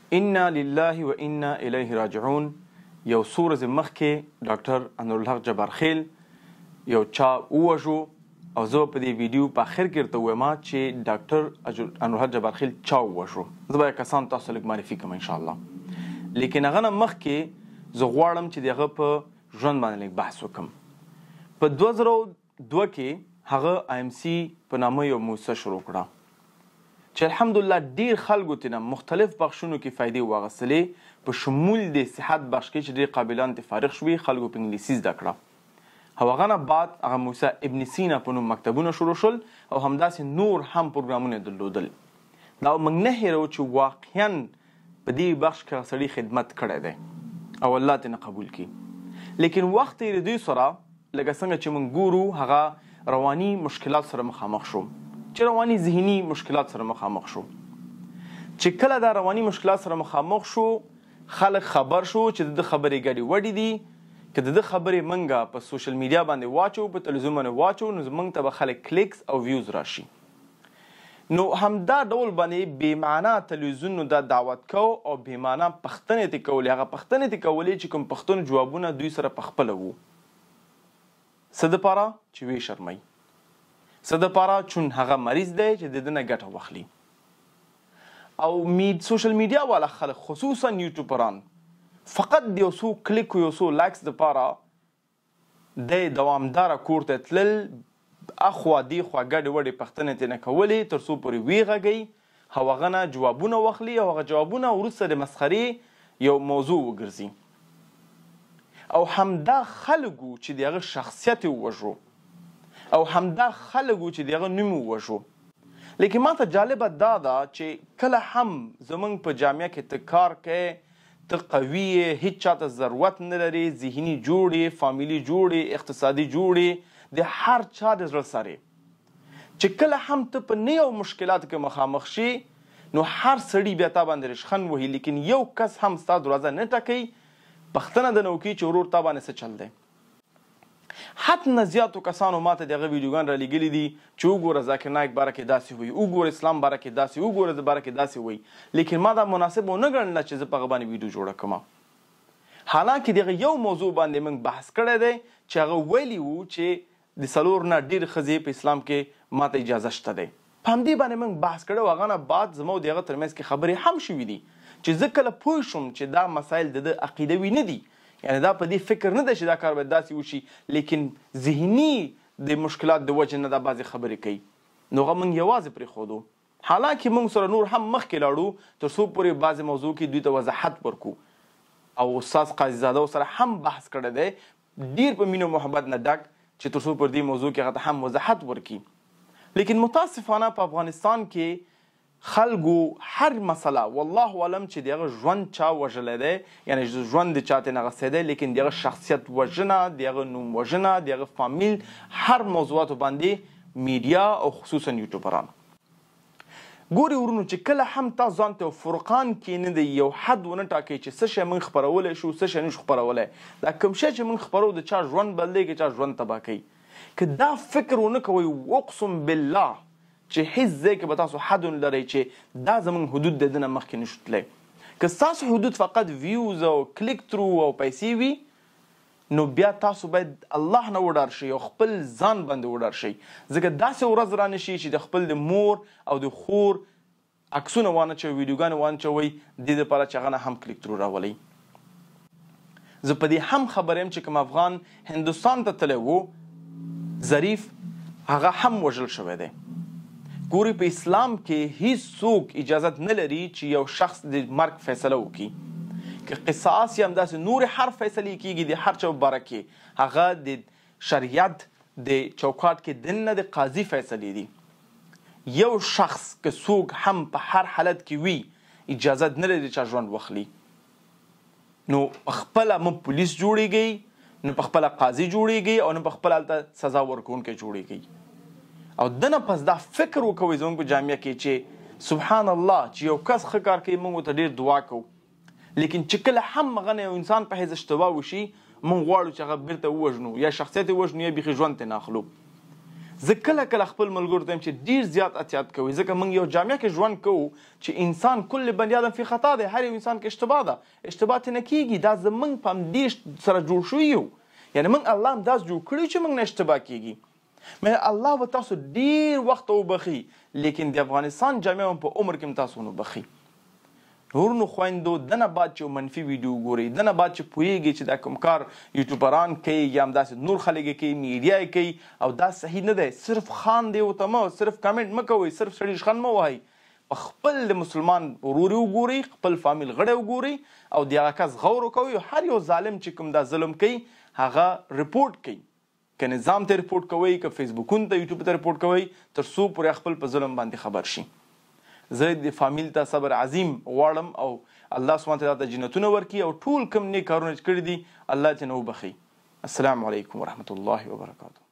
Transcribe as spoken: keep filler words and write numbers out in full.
انا لله و انا الیه راجعون. یو څو ورځې مخکې ډاکټر انورالحق جبارخیل یو چا ووژو او زه په دې ویډیو په اخر کې ورته وایم چې ډاکټر انورالحق جبارخیل چا ووژو. زه به کسان تاسو لږ معرفي کړم انشاءالله، لیکن هغه نه مخکې زه غواړم چې د هغه په ژوند باندې لږ بحث وکړم. په دوه زره دوه کې هغه آی ام سی په نامه یو موسسه شروع کړه چې الحمدلله ډیر خلکو ترې مختلف بخشونو کې فایدې واخیستلې، په شمول د صحت بخش کې چې ډېر قابلان ترې فارغ شوي، خلکو په انګلیسي زده کړه. او هغه نه بعد هغه موسسه ابن سینا په نوم مکتبونه شروع شول او همداسې نور هم پروګرامونه درلودل. دا موږ نه هیرو چې واقعا په دې بخش کې سړي خدمت کړی دی او الله ترې قبول کړي، لیکن وخت یې دوی سره لکه څنګه چې موږ ګورو هغه رواني مشکلات سره مخامخ شو، چې رواني ذهني مشکلات سره مخامخ شو. چې کله دا رواني مشکلات سره مخامخ شو، خلک خبر شو چې د خبرې ګډې وډې دي، که د خبرې منګه په سوشل میډیا باندې واچو، په تلویزیون باندې واچو، نو زموږ ته به خلک کلیکس او ویوز راشي. نو همدا ډول باندې بې معنا تلویزیون نو دا دعوت کو او بې معنا پښتنې ته کولې. هغه پښتنې ته کولې چې کوم پښتون جوابونه دوی سره پخپله وو، څه دپاره چې ویې شرموي، څه دپاره چون هغه مریض دی چې د ده نه ګټه واخلي. او مید سوشل میډیا والا خلک خصوصا یوټیوبران فقط د یو څو کلیک او یو څو لایکس دپاره د دوامداره کور ته تلل، اخوا دیخوا ګډې وډې پښتنې ترې نه کولې تر څو پورې ویې غږوي او هغه نه جوابونه واخلي او هغه جوابونه وروسته د مسخرې یو موضوع وګرځي. او همدا خلکو چې د هغه شخصیت یې ووژو او همدا خلکو چې د هغه نوم ووژو. لیکن ما ته جالبه دا ده چې کله هم زمونږ په جامعه کې ته کار کوې، ته قوي یې، هیڅ چاته ضرورت نه لري، ذهني جوړې، فامیلي جوړې، اقتصادي جوړې، د هر چا د زړه سره چې کله هم ته په نویو مشکلاتو کې مخامخ شي، نو هر سړي بیا تا باندې رشخند وهي، لیکن یو کس هم ستا دروازه نه ټکوي، پوښتنه د نه وکړي چې ورور تا باندې څه چل دی. حتی نه زیاتو کسانو ماته د هغه ویډیوګان رالیږلي دي چې وګوره ذاکر نایک باره کې داسې وایي، وګوره اسلام باره کې داسې، وګوره د باره کې داسې وایي، لیکن ما دا مناسب ونه ګڼله چې زه په هغه باندې ویډیو جوړه کړم. حالانکه د هغه یو موضوع باندې موږ بحث کړی دی چې هغه ویلي وو چې د څلور نه ډېر ښځې په اسلام کې ماته اجازه شته دی. په همدې باندې موږ بحث کړی و. هغه نه بعد زما د هغه ترمنځ کې خبرې هم شوي دي چې زه کله پوه شوم چې دا مسایل د ده عقیدوي نه دي، یعنی دا په دې فکر نه ده چې دا کار باید داسې وشي، لیکن ذهني د مشکلات د وجې نه دا بعضې خبرې کوي، نو هغه موږ یوازې پرېښودو. حالانکه موږ سره نور هم مخکې لاړو تر څو پورې بعضې موضوع کې دوی ته وضاحت ورکو او استاد قاضي زاده سره هم بحث کړی دی ډېر په مینه محبت نه ډک چې تر څو پورې دې موضوع کې هغه ته هم وضاحت ورکړي. لیکن متاسفانه په افغانستان کې خلکو هر مسله والله علم چې د هغه ژوند چا وژلی دی، یعنی ژوند د چا ترې نه اخیستی دی، لیکن د هغه شخصیت وژنه، د هغه نوم وژنه، د هغه فامیل، هر موضوعاتو باندې میډیا او خصوصا یوټیوبران ګوري. ورونو چې کله هم تا ځان ته فرقان کې نه دی یو حد ونه ټاکئ چې څه شی موږ خپرولی شو، څه شی نشو خپرولی، دا کوم شی چې موږ خپرو د چا ژوند بدلېږي، چا ژوند تباه کوي. که دا فکر ونه کوئ اقسم بالله چې هیڅ ځای کې به تاسو حد ونه لرئ چې دا زموږ حدود د ده نه مخکې نشو تللی. که ستاسو حدود فقط ویوز او کلیک ترو او پیسې وي، نو بیا تاسو باید الله نه وډار شئ او خپل ځان باندې وډار شئ، ځکه داسې ورځ را نشي چې د خپل د مور او د خور عکسونه وانه چوئ، ویډیوګانې وانه چوئ، دې دپاره چې هغه نه هم کلیک ترو راولئ. زه په دې هم خبر یم چې کوم افغان هندوستان ته تللی و، ظریف، هغه هم وژل شوی دی. ګوري په اسلام کې هیڅ څوک اجازت نه لري چې یو شخص د مرګ فیصله وکړي، که قصاص یا همداسې نورې هر فیصلې کېږي د هر چا په باره کې، هغه د شریعت د چوکاټ کې د نه د قاضي فیصلې دي. یو شخص که څوک هم په هر حالت کې وي اجازت نه لري چې ژوند واخلي. نو پخپله مو پولیس جوړیږي، نو پخپله قاضي جوړیږي او نو پخپله هلته سزا ورکوونکی جوړیږي. او دنه پس دا فکر وکوئ زموږ په جامعه کې چې سبحان الله چې یو کس ښه کار کوي موږ ورته ډېر دعا کوو، لیکن چې کله هم هغه نه یو انسان په حیث اشتباه وشي موږ غواړو چې هغه بیرته ووژنو، یا شخصیت یې وژنو یا بیخي ژوند ترې نه اخلو. زه کله کله خپل ملګرو ته یم چې ډېر زیات احتیاط کوئ، ځکه موږ یو جامعه کې ژوند کوو چې انسان کل بني آدم فی خطا دی، هر یو انسان کې اشتباه ده، اشتباه ترې نه کېږي، دا زموږ په همدې سره جوړ شوي یو، یعنې موږ الله هم داسې جوړ کړي چې موږ نه اشتباه کېږي. مې الله به تاسو ډېر وخت وبخي، لیکن د افغانستان جامعه هم په عمر کې هم تاسو ونه بخي. ورونو خویندو، دنه بعد چې منفي ویډیو ګورئ، دنه بعد چې پوهیږئ چې دا کوم کار یوټیوبران کوي یا همداسې نور خلک یې کوي، میډیا یې کوي او دا صحیح نه دی، صرف خاندئ ورته مه، صرف کمنټ مه کوئ، صرف سړي شخند مه وهئ. په خپل د مسلمان ورور وګورئ، خپل فامیل غړی وګورئ او د هغه کس غور وکوئ. هر یو ظالم چې کوم دا ظلم کوي هغه رپورټ کوي، که نظام ته رپورټ کوئ، که فیسبوکونو ته یوټیوب ته رپورټ کوئ، تر څو پورې خپل په ظلم باندې خبر شي. زه د فامیل ته صبر عظیم غواړم او الله سبحانه وتعالی ته جنتونه ورکړي او ټول کوم نیک کارونه چې کړي دي الله ته نه وبخي. السلام علیکم ورحمة الله وبرکاته.